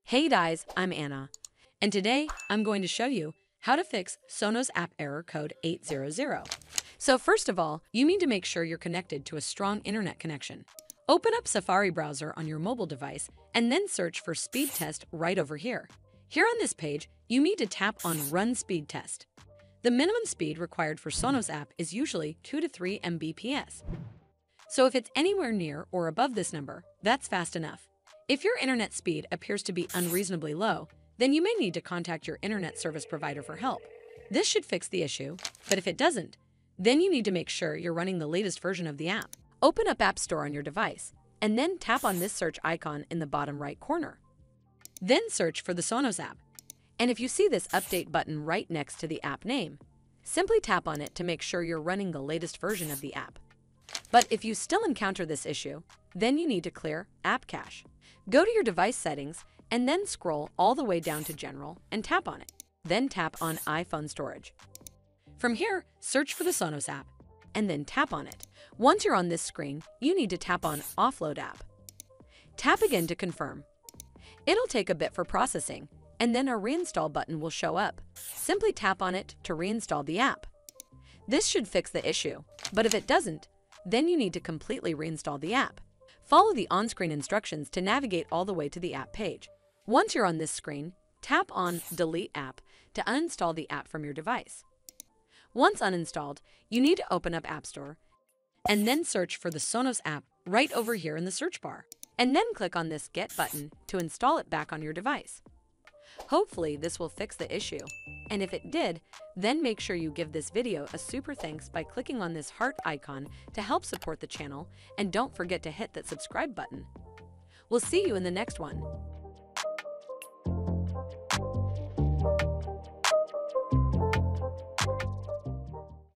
Hey guys, I'm Anna, and today I'm going to show you how to fix Sonos app error code 800. So first of all, you need to make sure you're connected to a strong internet connection. Open up Safari browser on your mobile device and then search for speed test right over here. Here on this page, you need to tap on Run Speed Test. The minimum speed required for Sonos app is usually 2 to 3 Mbps. So if it's anywhere near or above this number, that's fast enough. If your internet speed appears to be unreasonably low, then you may need to contact your internet service provider for help. This should fix the issue, but if it doesn't, then you need to make sure you're running the latest version of the app. Open up App Store on your device, and then tap on this search icon in the bottom right corner. Then search for the Sonos app. And if you see this update button right next to the app name, simply tap on it to make sure you're running the latest version of the app. But if you still encounter this issue, then you need to clear App Cache. Go to your device settings and then scroll all the way down to General and tap on it. Then tap on iPhone Storage. From here, search for the Sonos app and then tap on it. Once you're on this screen, you need to tap on Offload App. Tap again to confirm. It'll take a bit for processing, and then a Reinstall button will show up. Simply tap on it to reinstall the app. This should fix the issue, but if it doesn't, then you need to completely reinstall the app. Follow the on-screen instructions to navigate all the way to the app page. Once you're on this screen, tap on Delete App to uninstall the app from your device. Once uninstalled, you need to open up App Store and then search for the Sonos app right over here in the search bar, and then click on this Get button to install it back on your device. Hopefully this will fix the issue, and if it did, then make sure you give this video a super thanks by clicking on this heart icon to help support the channel, and don't forget to hit that subscribe button. We'll see you in the next one.